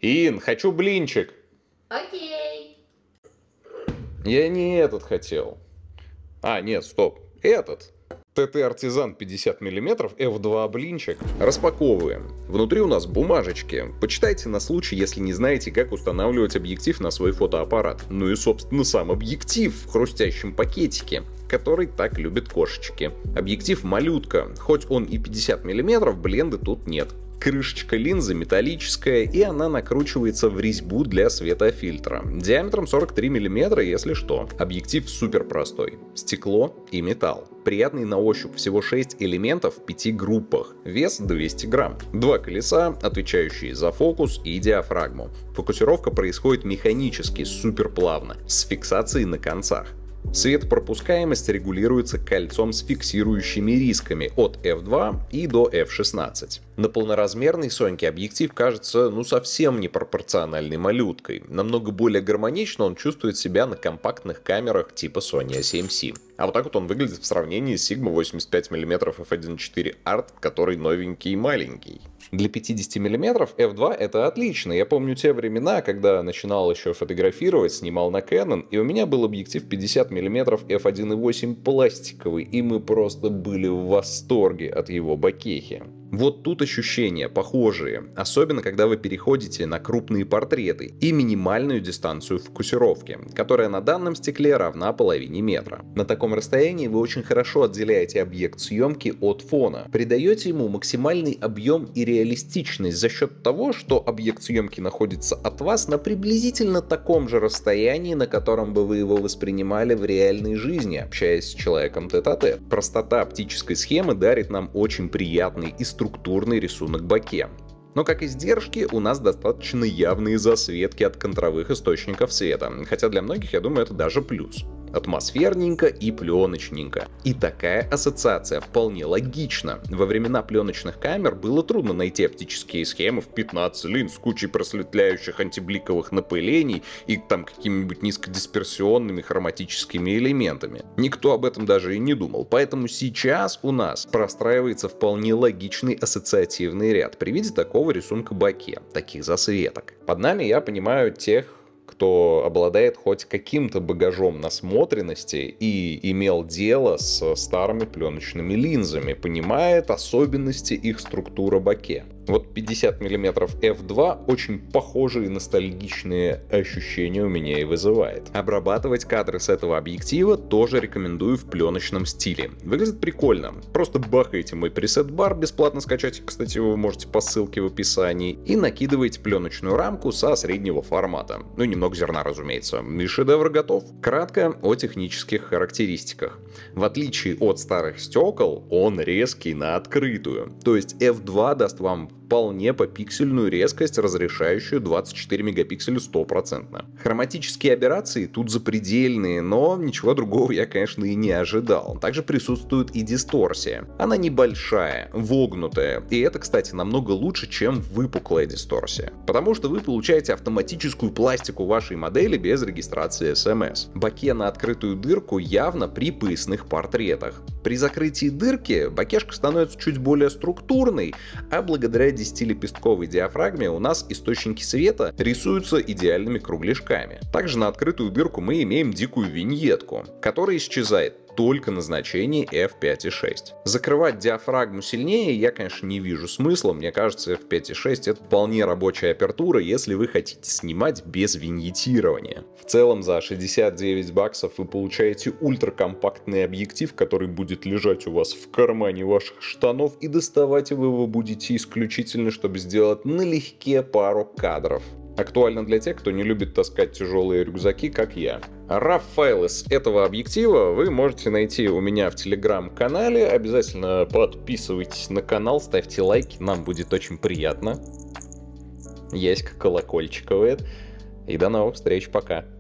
Ин, хочу блинчик. Окей. Я не этот хотел. А, нет, стоп. Этот. ТТ Артизан 50 мм F2 блинчик. Распаковываем. Внутри у нас бумажечки. Почитайте на случай, если не знаете, как устанавливать объектив на свой фотоаппарат. Ну и, собственно, сам объектив в хрустящем пакетике, который так любят кошечки. Объектив малютка. Хоть он и 50 мм, бленды тут нет. Крышечка линзы металлическая, и она накручивается в резьбу для светофильтра. Диаметром 43 мм, если что. Объектив супер простой. Стекло и металл. Приятный на ощупь, всего 6 элементов в 5 группах. Вес 200 грамм. 2 колеса, отвечающие за фокус и диафрагму. Фокусировка происходит механически, супер плавно, с фиксацией на концах. Светопропускаемость регулируется кольцом с фиксирующими рисками от f2 и до f16. На полноразмерной Соньке объектив кажется совсем непропорциональной малюткой. Намного более гармонично он чувствует себя на компактных камерах типа Sony A7C. А вот так вот он выглядит в сравнении с Sigma 85 мм f1.4 Art, который новенький и маленький. Для 50 мм f2 это отлично. Я помню те времена, когда начинал еще фотографировать, снимал на Canon, и у меня был объектив 50 мм f1.8 пластиковый, и мы просто были в восторге от его бокехи. Вот тут ощущения похожие, особенно когда вы переходите на крупные портреты и минимальную дистанцию фокусировки, которая на данном стекле равна половине метра. На таком расстоянии вы очень хорошо отделяете объект съемки от фона, придаете ему максимальный объем и реалистичность за счет того, что объект съемки находится от вас на приблизительно таком же расстоянии, на котором бы вы его воспринимали в реальной жизни, общаясь с человеком тет-а-тет. Простота оптической схемы дарит нам очень приятный и структурный рисунок боке. Но как издержки у нас достаточно явные засветки от контровых источников света, хотя для многих, я думаю, это даже плюс. Атмосферненько и пленочненько. И такая ассоциация вполне логична. Во времена пленочных камер было трудно найти оптические схемы в 15 линз с кучей просветляющих антибликовых напылений и там какими-нибудь низкодисперсионными хроматическими элементами. Никто об этом даже и не думал, поэтому сейчас у нас простраивается вполне логичный ассоциативный ряд при виде такого рисунка боке, таких засветок. Под нами я понимаю тех, кто обладает хоть каким-то багажом насмотренности и имел дело с старыми пленочными линзами, понимает особенности их структуры боке. Вот 50 мм f2 очень похожие ностальгичные ощущения у меня и вызывает. Обрабатывать кадры с этого объектива тоже рекомендую в пленочном стиле. Выглядит прикольно. Просто бахаете мой пресет-бар, бесплатно скачать, кстати, вы можете по ссылке в описании, и накидываете пленочную рамку со среднего формата. Ну и немного зерна, разумеется. И шедевр готов. Кратко о технических характеристиках. В отличие от старых стекол, он резкий на открытую. То есть f2 даст вам вполне по пиксельную резкость, разрешающую 24 мегапикселя 100%. Хроматические аберрации тут запредельные, но ничего другого я, конечно, и не ожидал. Также присутствует и дисторсия. Она небольшая, вогнутая, и это, кстати, намного лучше, чем выпуклая дисторсия. Потому что вы получаете автоматическую пластику вашей модели без регистрации SMS. Боке на открытую дырку явно при поясных портретах. При закрытии дырки бокешка становится чуть более структурной, а благодаря 10-лепестковой диафрагме у нас источники света рисуются идеальными кругляшками. Также на открытую дырку мы имеем дикую виньетку, которая исчезает только на значении f5.6. Закрывать диафрагму сильнее я, конечно, не вижу смысла. Мне кажется, f5.6 это вполне рабочая апертура, если вы хотите снимать без виньетирования. В целом, за 69 баксов вы получаете ультракомпактный объектив, который будет лежать у вас в кармане ваших штанов, и доставать вы его будете исключительно, чтобы сделать налегке пару кадров. Актуально для тех, кто не любит таскать тяжелые рюкзаки, как я. RAW-файлы с этого объектива вы можете найти у меня в телеграм-канале. Обязательно подписывайтесь на канал, ставьте лайки, нам будет очень приятно. Яська колокольчиковает. И до новых встреч, пока.